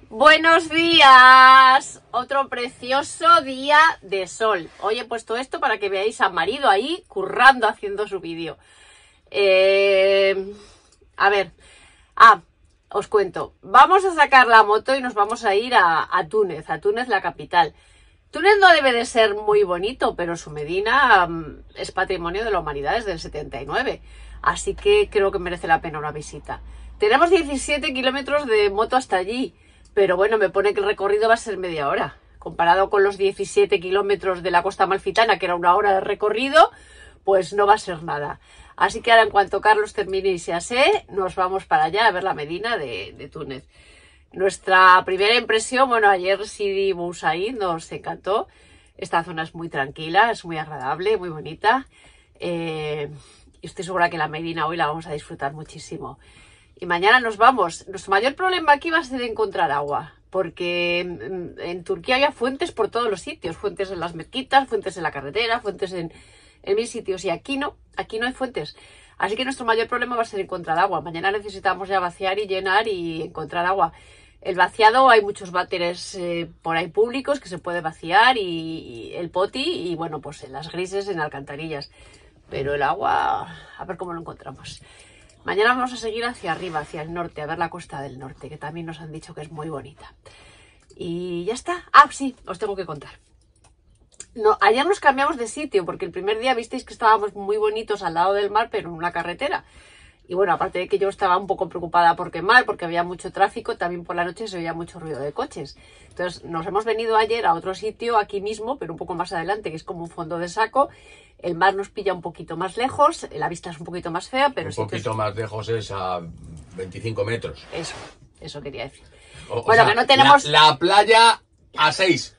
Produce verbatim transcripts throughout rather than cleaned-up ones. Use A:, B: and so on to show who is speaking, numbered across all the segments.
A: Buenos días, otro precioso día de sol. Hoy he puesto esto para que veáis a marido ahí currando haciendo su vídeo. Eh, a ver, ah, os cuento, vamos a sacar la moto y nos vamos a ir a, a Túnez, a Túnez la capital. Túnez no debe de ser muy bonito, pero su Medina um, es patrimonio de la humanidad desde el setenta y nueve, así que creo que merece la pena una visita. Tenemos diecisiete kilómetros de moto hasta allí. Pero bueno, me pone que el recorrido va a ser media hora. Comparado con los diecisiete kilómetros de la Costa Amalfitana, que era una hora de recorrido, pues no va a ser nada. Así que ahora, en cuanto Carlos termine y se asee, nos vamos para allá a ver la Medina de, de Túnez. Nuestra primera impresión, bueno, ayer Sidi Bou Said nos encantó. Esta zona es muy tranquila, es muy agradable, muy bonita. Eh, y estoy segura que la Medina hoy la vamos a disfrutar muchísimo. Y mañana nos vamos. Nuestro mayor problema aquí va a ser encontrar agua, porque en, en Turquía había fuentes por todos los sitios, fuentes en las mezquitas, fuentes en la carretera, fuentes en, en mil sitios, y aquí no, aquí no hay fuentes. Así que nuestro mayor problema va a ser encontrar agua. Mañana necesitamos ya vaciar y llenar y encontrar agua. El vaciado, hay muchos váteres eh, por ahí públicos que se puede vaciar, y, y el poti, y bueno, pues en las grises, en alcantarillas. Pero el agua, a ver cómo lo encontramos. Mañana vamos a seguir hacia arriba, hacia el norte, a ver la costa del norte, que también nos han dicho que es muy bonita. Y ya está. Ah, sí, os tengo que contar. No, ayer nos cambiamos de sitio, porque el primer día visteis que estábamos muy bonitos al lado del mar, pero en una carretera. Y bueno, aparte de que yo estaba un poco preocupada por quemar, porque había mucho tráfico, también por la noche se oía mucho ruido de coches. Entonces nos hemos venido ayer a otro sitio, aquí mismo, pero un poco más adelante, que es como un fondo de saco. El mar nos pilla un poquito más lejos, la vista es un poquito más fea, pero...
B: Un poquito
A: es...
B: más lejos es a veinticinco metros.
A: Eso, eso quería decir.
B: O,
A: bueno,
B: o sea,
A: que no tenemos...
B: La, la playa a seis.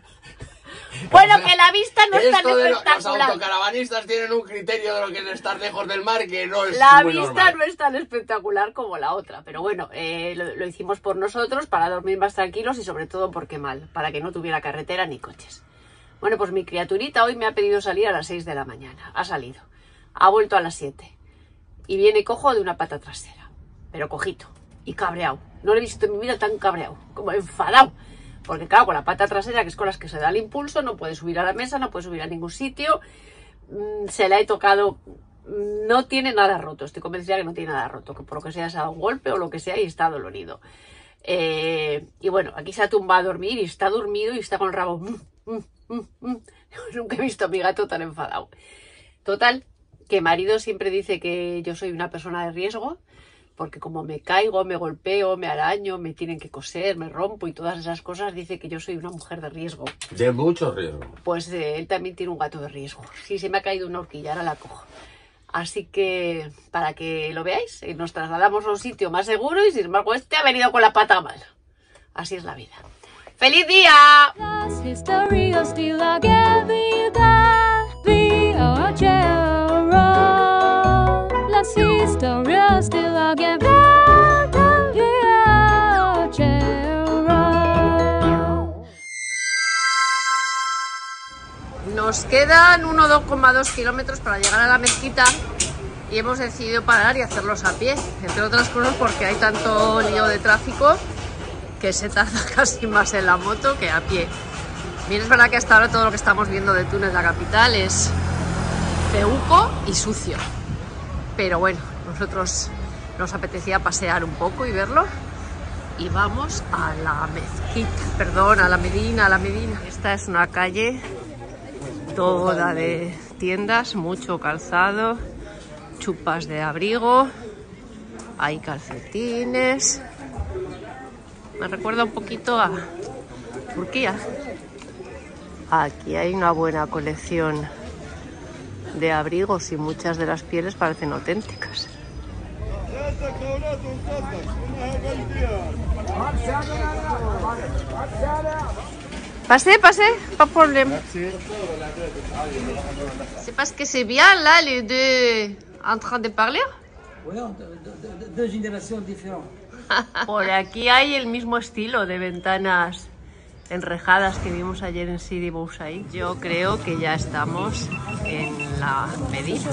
A: Bueno, que la vista no es tan
B: Esto de
A: espectacular.
B: Los autocaravanistas tienen un criterio de lo que es estar lejos del mar que no es
A: La
B: muy
A: vista
B: normal.
A: no es tan espectacular como la otra, pero bueno, eh, lo, lo hicimos por nosotros, para dormir más tranquilos y sobre todo porque mal, para que no tuviera carretera ni coches. Bueno, pues mi criaturita hoy me ha pedido salir a las seis de la mañana. Ha salido. Ha vuelto a las siete. Y viene cojo de una pata trasera. Pero cojito. Y cabreado. No lo he visto en mi vida tan cabreado. Como enfadado. Porque claro, con la pata trasera, que es con las que se da el impulso, no puede subir a la mesa, no puede subir a ningún sitio. Se le ha tocado... No tiene nada roto. Estoy convencida que no tiene nada roto. Que por lo que sea se ha dado un golpe o lo que sea y está dolorido. Eh, y bueno, aquí se ha tumbado a dormir y está dormido y está con el rabo... Mm, mm, mm, mm. Nunca he visto a mi gato tan enfadado. Total, que marido siempre dice que yo soy una persona de riesgo, porque como me caigo, me golpeo, me araño, me tienen que coser, me rompo y todas esas cosas, dice que yo soy una mujer de riesgo.
B: De mucho riesgo.
A: Pues eh, él también tiene un gato de riesgo. Sí, se me ha caído una horquilla, ahora la cojo. Así que, para que lo veáis, nos trasladamos a un sitio más seguro y sin embargo este ha venido con la pata mal. Así es la vida. ¡Feliz día!
C: Las historias de la vida, viajero. Las historias de la vida, viajero.
A: Nos quedan uno coma dos kilómetros para llegar a la mezquita y hemos decidido parar y hacerlos a pie, entre otras cosas porque hay tanto lío de tráfico que se tarda casi más en la moto que a pie. Bien, es verdad que hasta ahora todo lo que estamos viendo de Túnez, la capital, es feuco y sucio. Pero bueno, nosotros nos apetecía pasear un poco y verlo. Y vamos a la mezquita, perdón, a la Medina, a la Medina. Esta es una calle toda de tiendas, mucho calzado, chupas de abrigo, hay calcetines. Me recuerda un poquito a Turquía. Aquí hay una buena colección de abrigos y muchas de las pieles parecen auténticas. Passez, passez, pas de problème. C'est parce que c'est bien là, les deux en train de parler.
D: Oui, deux générations différentes.
A: Por aquí hay el mismo estilo de ventanas enrejadas que vimos ayer en Sidi Bou Said. Yo creo que ya estamos en la Medina.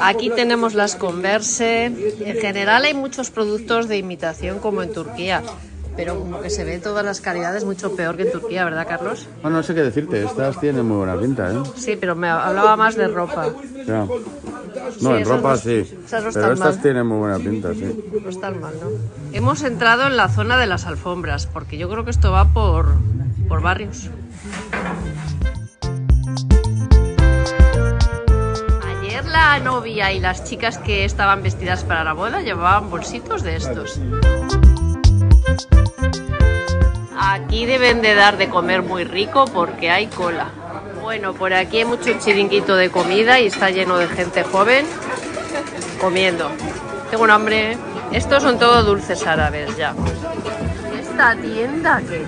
A: Aquí tenemos las Converse. En general hay muchos productos de imitación como en Turquía, pero como que se ve todas las calidades mucho peor que en Turquía, ¿verdad, Carlos?
E: Bueno, no sé qué decirte, estas tienen muy buena pinta, ¿eh?
A: Sí, pero me hablaba más de ropa.
E: Ya. No,
A: Sí,
E: en
A: esas
E: ropa
A: no-
E: sí,
A: esas no
E: pero
A: están
E: estas
A: mal.
E: tienen muy buena pinta, sí.
A: No están mal, ¿no? Hemos entrado en la zona de las alfombras, porque yo creo que esto va por, por barrios. Ayer la novia y las chicas que estaban vestidas para la boda llevaban bolsitos de estos. Aquí deben de dar de comer muy rico porque hay cola. Bueno, por aquí hay mucho chiringuito de comida y está lleno de gente joven comiendo. Tengo un hambre. Estos son todos dulces árabes ya. ¿Esta tienda qué?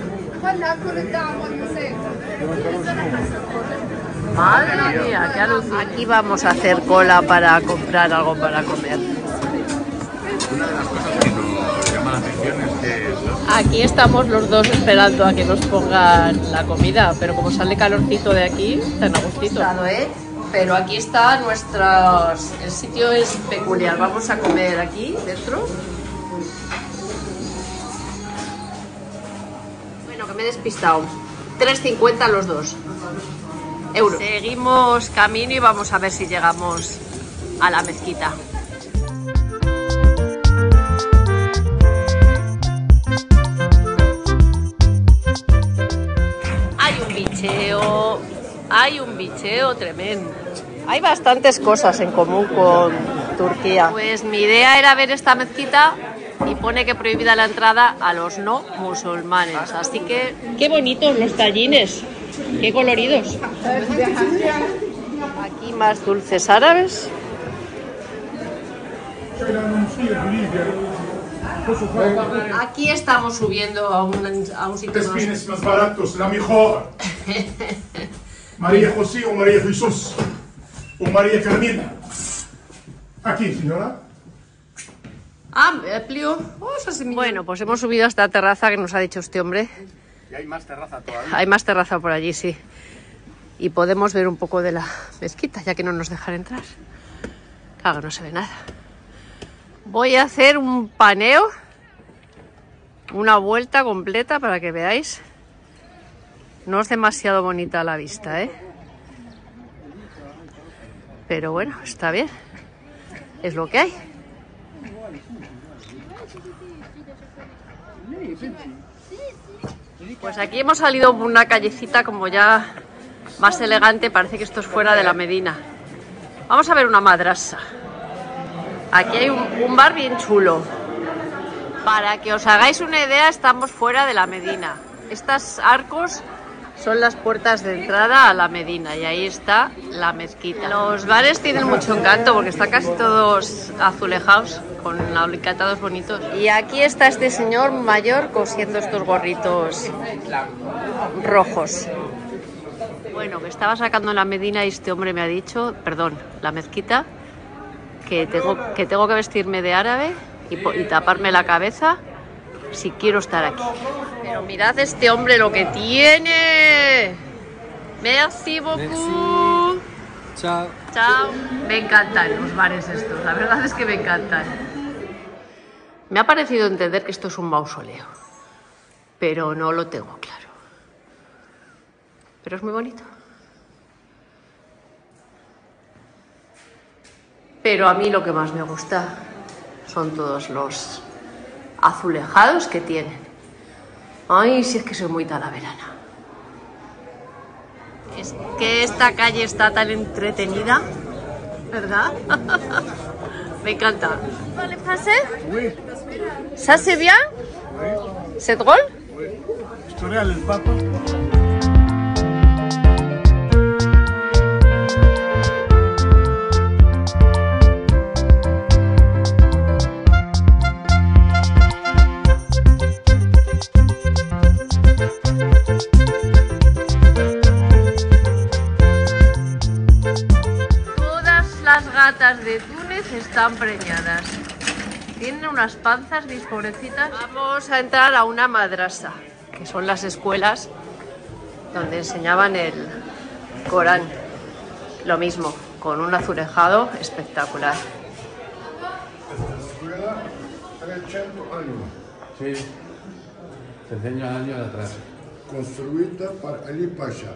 A: Madre mía, qué alucina. Aquí vamos a hacer cola para comprar algo para comer.
E: Una de las cosas que nos llama la atención es que
A: Aquí estamos los dos esperando a que nos pongan la comida, pero como sale calorcito de aquí, tan a gustito. ¿eh? Pero aquí está nuestros... El sitio es peculiar. Vamos a comer aquí dentro. Bueno, que me he despistado. tres cincuenta los dos euros. Seguimos camino y vamos a ver si llegamos a la mezquita. Hay un bicheo, hay un bicheo tremendo. Hay bastantes cosas en común con Turquía. Pues mi idea era ver esta mezquita y pone que prohibida la entrada a los no musulmanes. Así que... ¡Qué bonitos los tallines! ¡Qué coloridos! Aquí más dulces árabes. Aquí estamos subiendo a un, a un sitio más...
F: Tespines más baratos, la mejor. María José o María Jesús o María Carmina. Aquí, señora.
A: Ah, me plio. Bueno, pues hemos subido a esta terraza que nos ha dicho este hombre.
E: y hay más terraza todavía.
A: Hay más terraza por allí, sí. Y podemos ver un poco de la mezquita, ya que no nos dejan entrar. Claro, no se ve nada. Voy a hacer un paneo, una vuelta completa para que veáis. No es demasiado bonita la vista, ¿eh? Pero bueno, está bien. Es lo que hay. Pues aquí hemos salido por una callecita como ya más elegante. Parece que esto es fuera de la Medina. Vamos a ver una madrasa. Aquí hay un, un bar bien chulo. Para que os hagáis una idea, estamos fuera de la Medina. Estos arcos son las puertas de entrada a la Medina y ahí está la mezquita. Los bares tienen mucho encanto porque están casi todos azulejados con alicatados bonitos. Y aquí está este señor mayor cosiendo estos gorritos rojos. Bueno, que estaba sacando la Medina y este hombre me ha dicho, perdón, la mezquita, que tengo que, tengo que vestirme de árabe y, y taparme la cabeza si quiero estar aquí. Pero mirad este hombre lo que tiene. Merci beaucoup.
G: Merci. Chao.
A: Chao. Me encantan los bares estos, la verdad es que me encantan. Me ha parecido entender que esto es un mausoleo, pero no lo tengo claro. Pero es muy bonito. Pero a mí lo que más me gusta son todos los azulejados que tienen. Ay, si es que soy muy talaverana. Es que esta calle está tan entretenida, ¿verdad? Me encanta. ¿Vale, français?
F: Oui,
A: ¿Ça c'est bien? ¿C'est drôle?
F: historia del Papa.
A: Las gatas de Túnez están preñadas. Tienen unas panzas, mis pobrecitas. Vamos a entrar a una madrasa, que son las escuelas donde enseñaban el Corán. Lo mismo, con un azulejado espectacular.
E: Sí, te enseño el año de atrás.
G: Construida por Ali Pasha.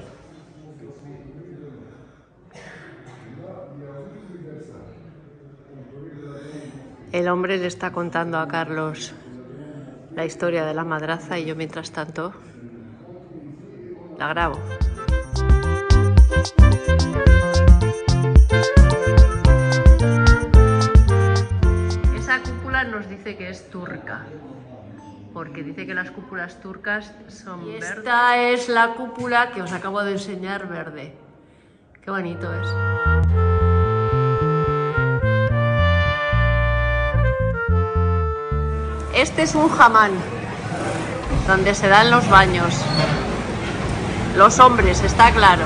A: El hombre le está contando a Carlos la historia de la madraza y yo mientras tanto la grabo. Esa cúpula nos dice que es turca, porque dice que las cúpulas turcas son verdes. Esta es la cúpula que os acabo de enseñar verde. Qué bonito es. Este es un hammam, donde se dan los baños. Los hombres, está claro.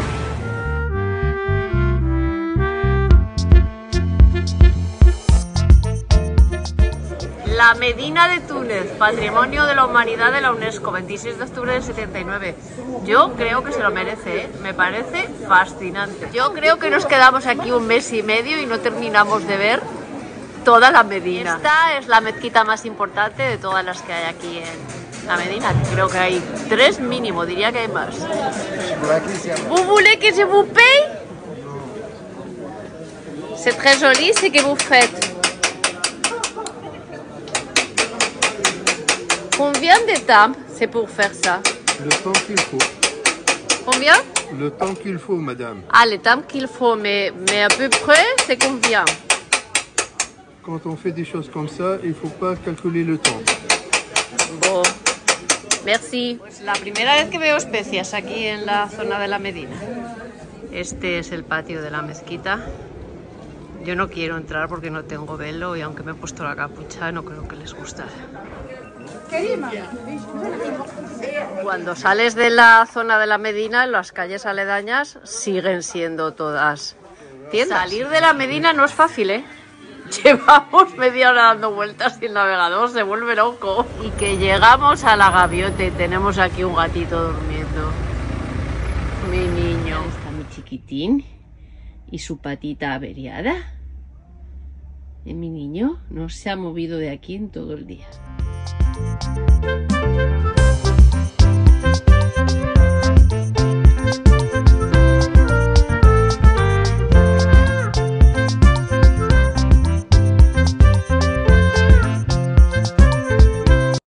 A: La Medina de Túnez, Patrimonio de la Humanidad de la UNESCO, veintiséis de octubre del setenta y nueve. Yo creo que se lo merece, ¿eh? Me parece fascinante. Yo creo que nos quedamos aquí un mes y medio y no terminamos de ver toda la Medina. Esta es la mezquita más importante de todas las que hay aquí en la Medina. Creo que hay tres mínimo, diría que hay más. Vous voulez que je vous paye? C'est très joli ce que vous faites. Combien de temps c'est pour faire ça?
H: Le temps qu'il faut.
A: Combien?
H: Le temps qu'il faut, madame.
A: Ah, le temps qu'il faut, mais, mais à peu près, c'est combien?
H: Quand on fait des choses comme ça, il ne faut pas calculer le temps.
A: Bon, merci. Pues la primera vez que veo especias aquí en la zona de la Medina. Este es el patio de la mezquita. Yo no quiero entrar porque no tengo velo y aunque me he puesto la capucha no creo que les guste. Cuando sales de la zona de la Medina, las calles aledañas siguen siendo todas tiendas. Salir de la Medina no es fácil, ¿eh? Llevamos media hora dando vueltas y el navegador se vuelve loco. Y que llegamos a la gaviota y tenemos aquí un gatito durmiendo. Mi niño. Está mi chiquitín y su patita averiada. Y mi niño no se ha movido de aquí en todo el día.